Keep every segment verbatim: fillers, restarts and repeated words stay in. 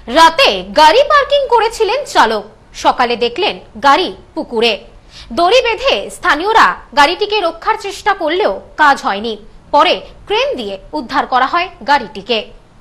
রাতে গাড়ি পার্কিং করেছিলেন চালক, সকালে দেখলেন গাড়ি পুকুরে। দড়ি বেঁধে স্থানীয়রা গাড়িটিকে রক্ষার চেষ্টা করলেও কাজ হয়নি। পরে ক্রেন দিয়ে উদ্ধার করা হয় গাড়িটিকে।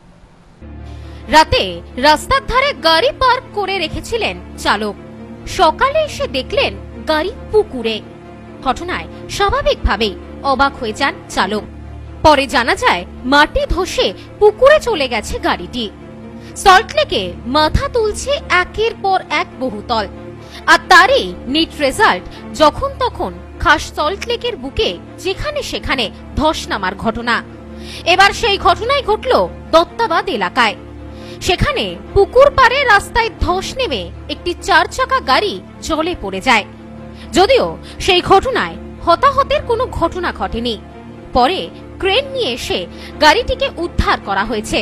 রাতে রাস্তার ধারে গাড়ি পার্ক করে রেখেছিলেন চালক, সকালে এসে দেখলেন গাড়ি পুকুরে। ঘটনায় স্বাভাবিকভাবেই অবাক হয়ে যান চালক। পরে জানা যায় মাটি ধসে পুকুরে চলে গেছে গাড়িটি। সল্টলেকে মাথা তুলছে একের পর এক বহুতল, আর তারই নিট রেজাল্ট যখন তখন খাস সল্টলেকের বুকে যেখানে সেখানে ধস নামার ঘটনা। এবার সেই ঘটনাই ঘটল দত্তাবাদ এলাকায়। সেখানে পুকুর পাড়ে রাস্তায় ধস নেমে একটি চার চাকা গাড়ি জলে পড়ে যায়। যদিও সেই ঘটনায় হতাহতের কোনো ঘটনা ঘটেনি। পরে ক্রেন নিয়ে এসে গাড়িটিকে উদ্ধার করা হয়েছে।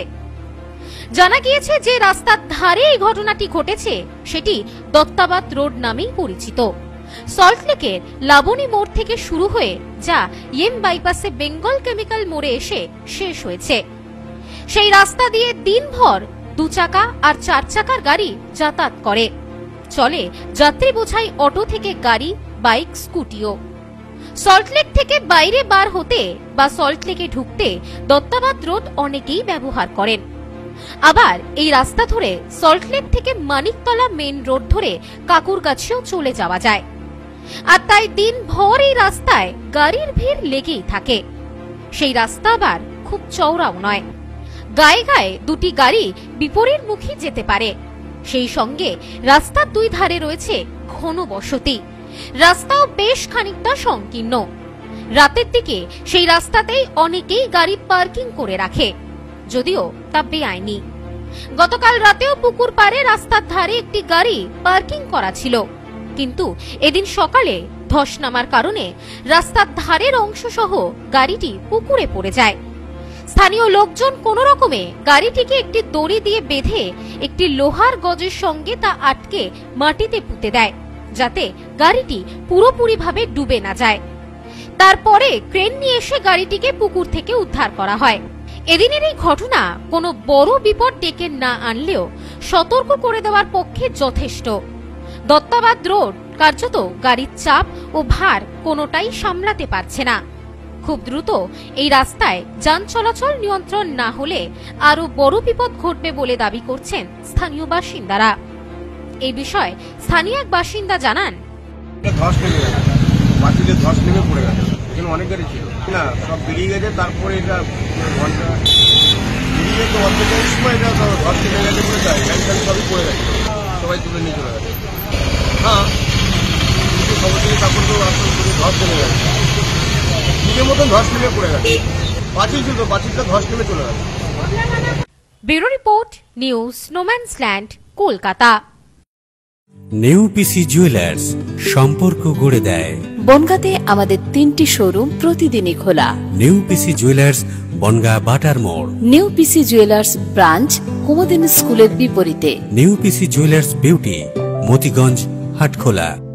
জানা গিয়েছে যে রাস্তার ধারে এই ঘটনাটি ঘটেছে সেটি দত্তাবাদ রোড নামেই পরিচিত। সল্টলেকের লাবণী মোড় থেকে শুরু হয়ে যা এম বাইপাসে বেঙ্গল কেমিক্যাল মোড়ে এসে শেষ হয়েছে। সেই রাস্তা দিয়ে দিনভর দু চাকা আর চার চাকার গাড়ি যাতায়াত করে। চলে যাত্রী বোঝাই অটো থেকে গাড়ি, বাইক, স্কুটিও। সল্টলেক থেকে বাইরে বার হতে বা সল্টলেকে ঢুকতে দত্তাবাদ রোড অনেকেই ব্যবহার করেন। আবার এই রাস্তা ধরে সল্টলেক থেকে মানিকতলা মেন রোড ধরে কাকুরগাছিও চলে যাওয়া যায়। আর তাই দিনভর এই রাস্তায় গাড়ির ভিড় লেগেই থাকে। সেই রাস্তা আবার খুব চওড়াও নয়, গায়ে গায়ে দুটি গাড়ি বিপরীত মুখী যেতে পারে। সেই সঙ্গে রাস্তার দুই ধারে রয়েছে ঘন বসতি, রাস্তাও বেশ খানিকটা সংকীর্ণ। রাতের দিকে সেই রাস্তাতেই অনেকেই গাড়ি পার্কিং করে রাখে, যদিও তা বেআইনি। গতকাল রাতেও পুকুর পাড়ে রাস্তার ধারে একটি গাড়ি পার্কিং করা ছিল, কিন্তু এদিন সকালে ধস নামার কারণে রাস্তার ধারের অংশ সহ গাড়িটি পুকুরে পড়ে যায়। স্থানীয় লোকজন কোন রকমে গাড়িটিকে একটি দড়ি দিয়ে বেঁধে একটি লোহার গজের সঙ্গে তা আটকে মাটিতে পুঁতে দেয়, যাতে গাড়িটি পুরোপুরিভাবে ডুবে না যায়। তারপরে ক্রেন নিয়ে এসে গাড়িটিকে পুকুর থেকে উদ্ধার করা হয়। এদিনের এই ঘটনা কোনো বড় বিপদ ডেকে না আনলেও সতর্ক করে দেওয়ার পক্ষে যথেষ্ট। দত্তাবাদ রোড কার্যত গাড়ির চাপ ও ভার কোনোটাই সামলাতে পারছে না। খুব দ্রুত এই রাস্তায় যান চলাচল নিয়ন্ত্রণ না হলে আরো বড় বিপদ ঘটবে বলে দাবি করছেন স্থানীয় বাসিন্দারা। এই বিষয়ে স্থানীয় এক বাসিন্দা জানান, ধস নেমে গেছে, মাটিতে ধস নেমে পড়ে গেছে। এখানে অনেক গাড়ি ছিল না, সব বেরিয়ে গেছে। তারপরে এটা ঘন্টা বেরিয়ে গেছে, অর্ধেকের সময় এটা ধস নেমে গেছে বলে যায় গাড়ি গাড়ি সবই পড়ে গেছে, সবাই তুলে নিয়ে চলে গেছে। হ্যাঁ, কিন্তু সবার থেকে তারপর তো আসলে ধস নেমে গেছে, নিজের মতন ধস নেমে পড়ে গেছে। পাঁচিল ছিল, পাঁচিলটা ধস নেমে চলে গেছে। Bureau report, news Nomansland, Kolkata. New PC jewellers, সম্পর্ক গড়ে দেয়। বনগাঁতে আমাদের তিনটি শোরুম প্রতিদিনই খোলা। নিউ পিসি জুয়েলার্স, বনগাঁ বাটার মোড়। New PC jewellers branch Kumudini স্কুলের বিপরীতে। New PC jewellers beauty, Motiganj, Hatkhola.